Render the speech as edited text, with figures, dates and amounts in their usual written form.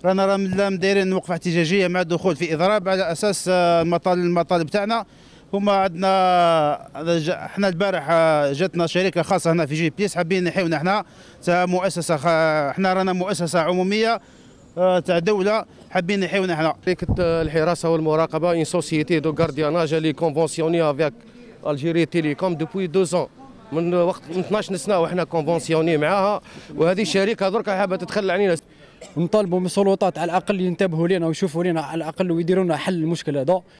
رانا دايرين وقفه احتجاجيه مع الدخول في اضراب على اساس المطالب تاعنا هما عندنا. احنا البارح جاتنا شركه خاصه هنا في جي بيس حابين يحيونا احنا مؤسسه احنا رانا مؤسسه عموميه تاع دوله حابين يحيونا احنا. شركه الحراسه والمراقبه اون سوسيتي دو غاردياناج اللي كونفونسيوني افيك الجيري تيليكوم دوبوي 2 ans. من وقت من 12 سنه وحنا كونفونسيوني معاها، وهذه الشركه دركا حابه تتخلى علينا. نطالبوا من السلطات على الاقل ينتبهوا لنا ويشوفوا لنا على الاقل ويديروا لنا حل المشكل هذا.